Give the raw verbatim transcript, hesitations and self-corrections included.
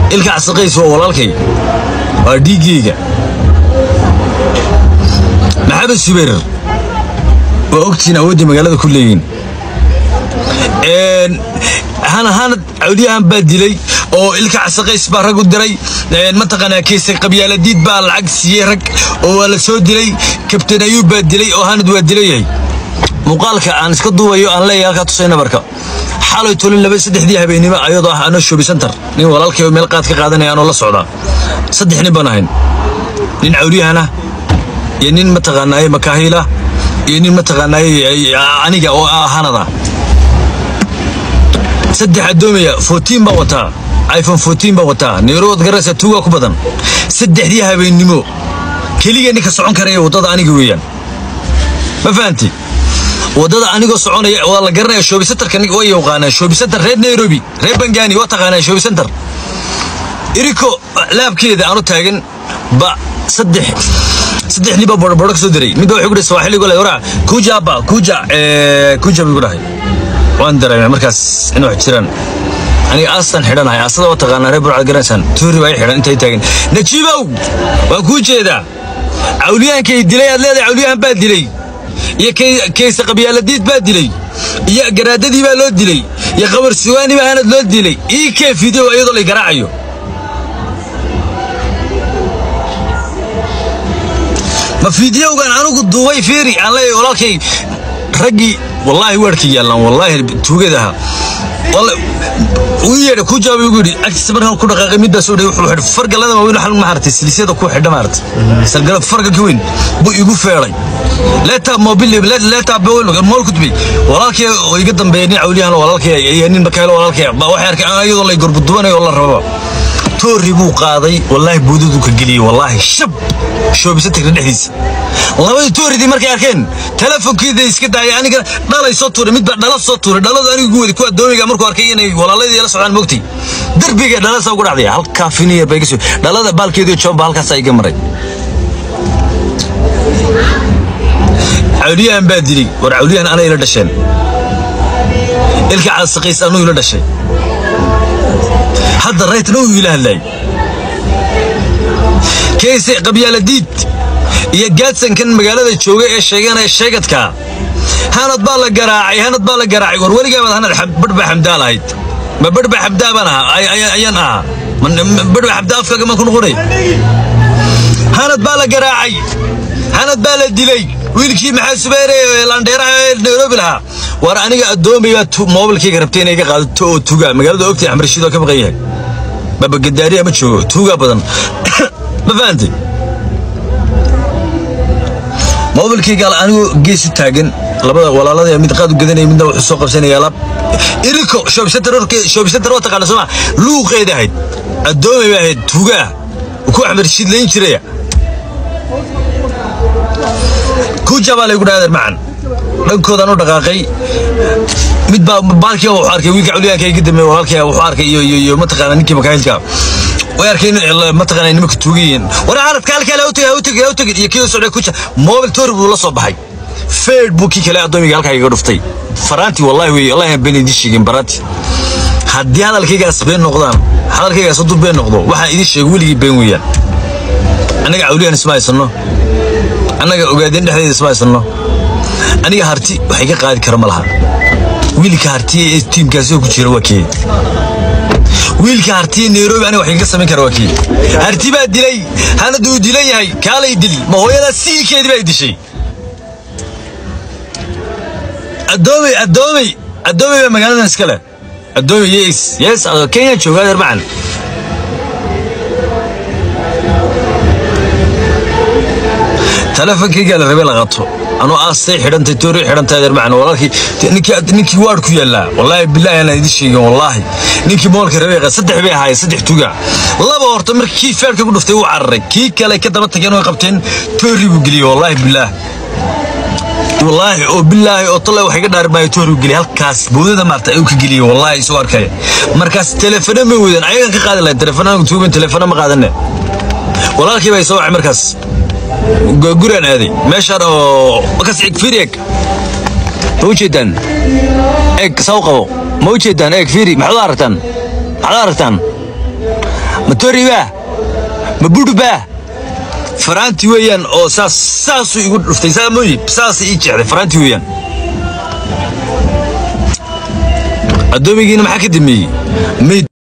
ilka casaqays waa walaalkay waa dhiigayga maxamed subeer waa ogtiin awoodii magaalada ku leeyiin een hana hana awliyahan baa dilay oo ilka casaqays baa rag u diray ma taqaanaa keesay qabyaaladiid baa lacag siiyay rag oo waa la soo dilay kabtan ayuub baa dilay oo hanad waa dilay muuqaalka aan iska duubayo aan leeyahay halka tusay nabarka xalay tolin laba saddexdii habeenimo ayadoo ah ana shobi center nin walaalkay meel qaad ka qaadanaya aan la socda saddex nin baan ahayn nin awliyahana iyo nin ma taqaanaa makaahila iyo nin ma taqaanaa aniga oo hanada saddex adoomaya fourteen baa wataa iPhone fourteen baa wataa neerood garaysa tuuga ku badan saddexdii habeenimo kaliya ninka socon karaya wadada aniga weeyaan ma fahanti wadada aniga soconaya waa la garanaya shobi center kan way yaqaanaa shobi center reer Nairobi reer Bangani waa taqaanaa shobi center iriko laabkeeda aanu taagan ba saddex saddex niba bor bor ka soo diray mid wuxuu ku dhashay Swahili golay waraa kuja ba kuja ee kuja buu dhahay waan dareemay markaas inuu jiraan aniga astan xidhanahay asada waa taqaanaa reer Burcad garanaysan tuuri way xidhan intay taagan najiibow waa ku jeeda awliyaanka dilay aad leedahay awliyahan baa dilay iyo keesa qabyaaladiid baa dilay iyo garaadadii baa loo dilay iyo qabar suwaani baa hanad loo dilay ii ka video ayadoo la garaacayo ma videogan anugu duubay fiiri aan leeyahay walaalkay ragii wallahi warkii yaalan wallahi tuugadaha wallahi ويا كوجا بيقولي أكتسبنا كل رقم مدة سوري فرق لنا ما بين حل مهارتي سلسلة كو حدا مهارت سلقنا فرق كوين بو يقول فعلي لا تاب موبيل لا لا تاب بقول مول كتبي وراك يقدم بيني عوليان وراك يعني مكايل وراك واحد أنا أيضا الله يقرب الدوانة والله الربا توري بو قاضي والله بودو كجلي والله شب شو بيستك الحديث والله توري دي مركي أركين تلفون كذا يسكت يعني كده لا يصوتور مد لا صوتور لا لا أنا يقول كوا دومي كمرك أركين والله الذي يلا سبحان مكتي دربي كده لا سوق رعدي هل كافيني بيجسوا لا لا بال كده يشوف بال كسائي كمري عوليان بدري ورعوليان أنا يلا دشين إلك على السقيس أنا يلا دشين هذا الريت نو إلى الليل كيس قبيلة ديد يا جاتسن كان مقالة تشوقي إيش شيئا إيش شيئت كا هاند بالله جراعي هاند بالله جراعي ورولي جاب هاند بربع حمدان هيد ما بربع حمدان أنا أي أي أي أنا من بربع حمدان فك ما كن غوري هاند بالله جراعي هاند بالله ديلي ويلكي محاسبيري لانديرا نيروبي لها وراني أدومي موبل كي قربتين إيجا قال تو توجا مقالة أوكتي عمر الشيء ده كم غيره بابا قداري ما تشوف توجا بدن ما فهمتي موبل كي قال أنا جيس تاجن لبلا ولا لا يمين تقاد وجدني من ده السوق بسنة يلا إيركو شو بستر شو بستر وقت قال سمع لو قيد هيد الدومي واحد توجا وكو عمر الشيء لين شريه كو جبال يقول هذا معن دنكوda aanu dhaqaaqay mid baa baalkii oo arkay wiilka culiyaanka ay qadamay walaalkii oo arkay iyo iyo ma taqaan ninkii makaayilka way arkeen ma taqaan nimanka tuugayeen wara arad kale kale oo tagay oo tagay oo tagay iyo kii soo ku mobile tour buu la soo baxay Facebook kale adoomiga halka iga dhuftay faraanti wallahi way allah been idin sheegin barati hadii hadalkayga asbeen noqdaan hadalkayga soo dubeen noqdo waxa idin sheeg wiiligi been weeyaan anaga culiyaan ismaaysanno anaga ogaadeen dhexdeeda ismaaysanno aniga harti waxay ka qaadi kara malaha wiilka harti ee teamkaas oo ku jira wakii wiilka harti Nairobi aniga waxay ka sameyn kara wakii harti baa dilay hanadu dilay yahay kaalay dili ma hooyada siikeedii baa dishay adoomi adoomi adoomi magaalada iskale adoomi yes yes Kenya joogaa darban telefonkayga la rabay la qato أنا أصلي حرنت توري حرنت هذا معنا والله نك نك وارك يلا والله بالله أنا هذا الشيء والله نك مالك ربيع صدق بيها هاي صدق توجع الله بورت مرك كيف فعلك يقولوا فتوى عرق كي كلا كده ما تجينا قبتين توري بقولي والله بالله والله وبالله وطلع وحاجة دار ما يتوري بقولي هالكاس بوده ما تأوك قولي والله يسوار كذا مركز تلفونه موجود عيان كقاعد لا تلفونه مكتوب تلفونه ما قاعدنا والله كيف يسوي مركز قرن هذه ماشر وكسعك فيريك موجودا اك سوقه موجودا اك فيري محضارة حضارة متوري باه مبودو باه فرانتي ويان او ساس ساسو يقول رفتي ساموي بساس يجي فرانتي ويان الدوميجين ما حكي دمي